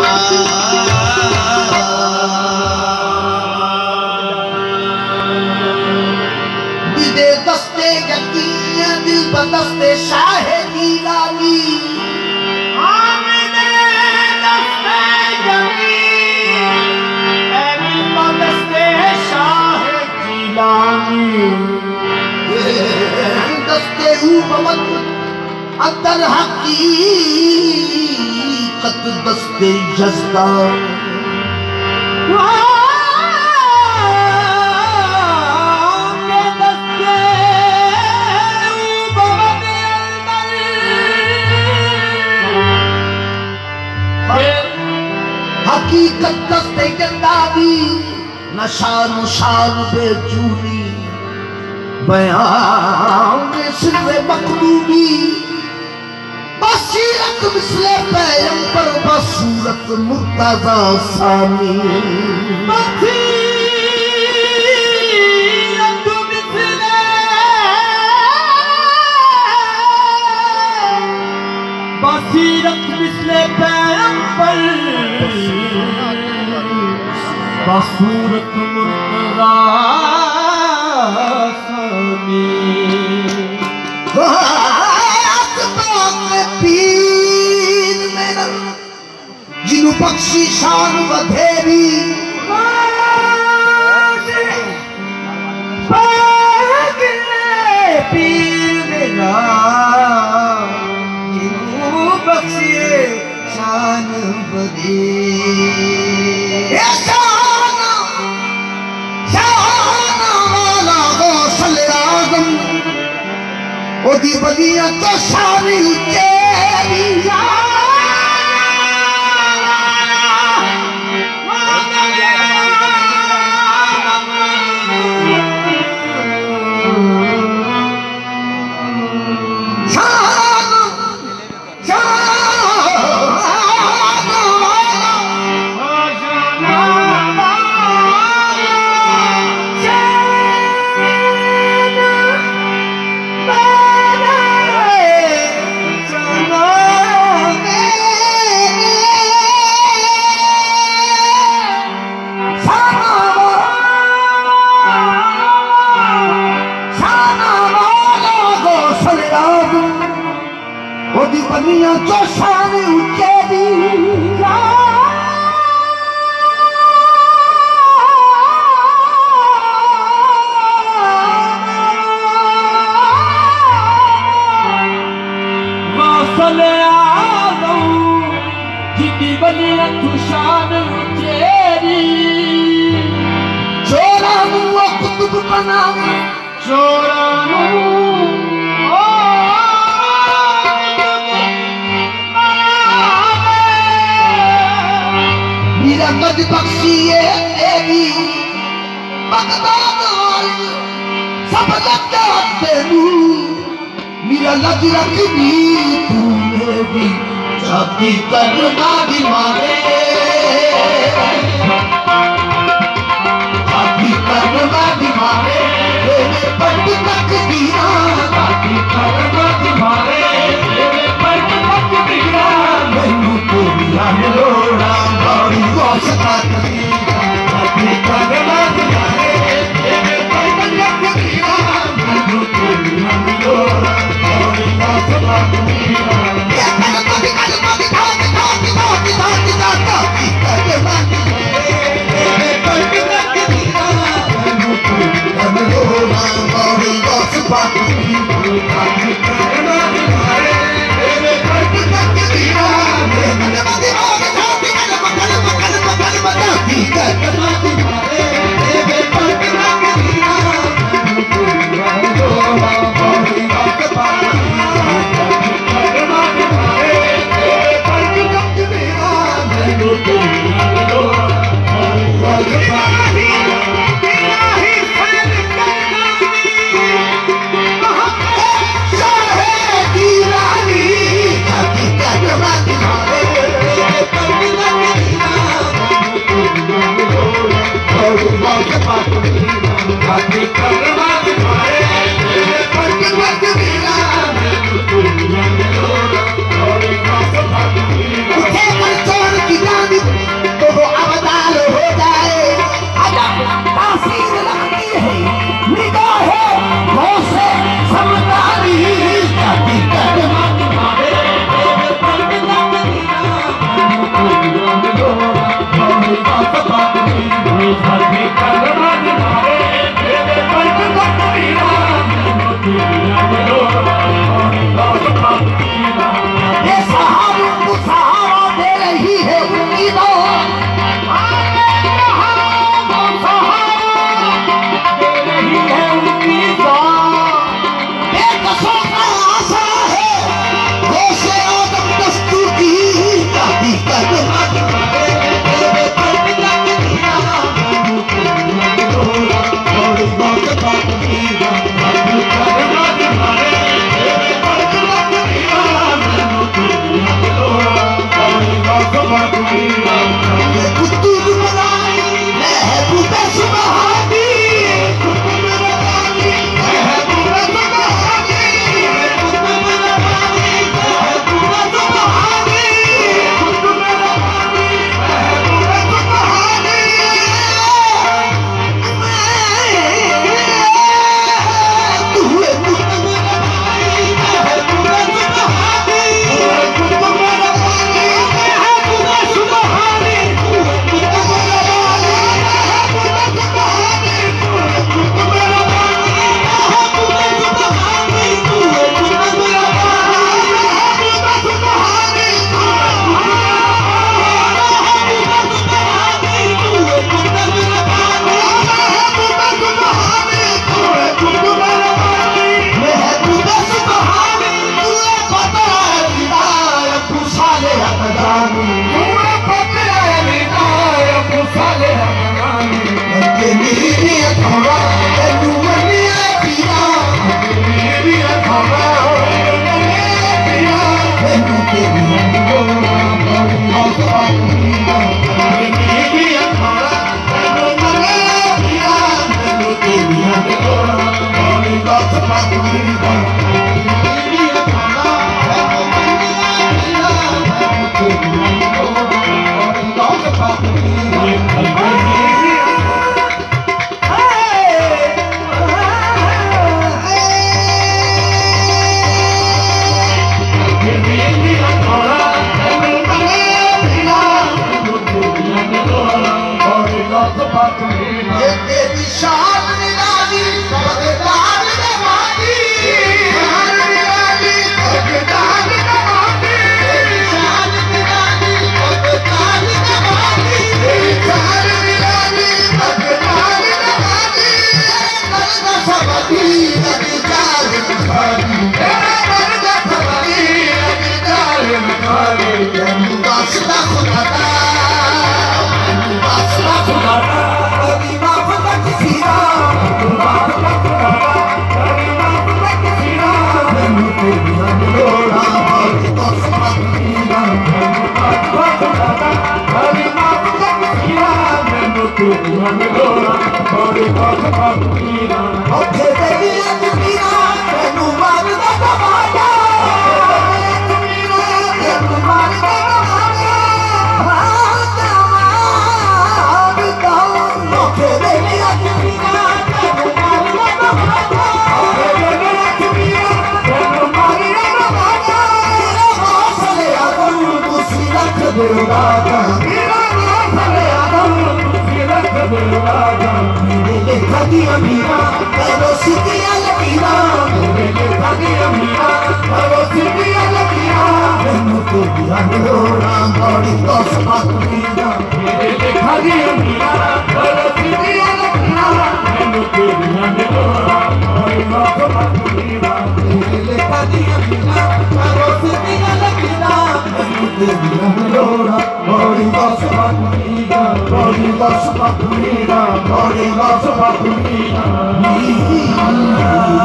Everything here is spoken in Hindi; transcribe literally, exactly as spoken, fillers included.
दिदे दस्ते यकीन दिल बदस्ते शाहे गिलानी दस्ते ऊबमत अंदर हकीकत दस्ते जस्ता हकीकत दस्ते जंदादी नशान शान बेचूनी बयान सिर्फ मखलूबी बसीरत मिसले पैगंबर बसूरत मुर्तजा सामी बसीरत मिसले बसीरत मिसले पैगंबर बसूरत मुर्तजा पीर मेरा जिन्हों बख्शी शान वधेरी पीर मेरा जिन्हों बख्शी शान वधेरी ओदी बलिया तो सारी तेरिया बनिया तो सारे उचेरी मसले आदम जिंदी बनिया तो शान उचेरी चोरा मुआ कुतुब बनावे चोरा गज बख्शिए तेरी बगदाद सब लगते तेरू मेरा लज रखनी तू मेरी छाती करना भी मारे छाती करना भी मारे तेरे पट तक दिया छाती करना भी मारे तेरे पट तक दिया मैनू तो दिया लोड़ा बड़ी गोशता करी छाती करना भी मारे तेरे पट तक दिया मैनू तो दिया लोड़ा बड़ी गोशता करी Body loves a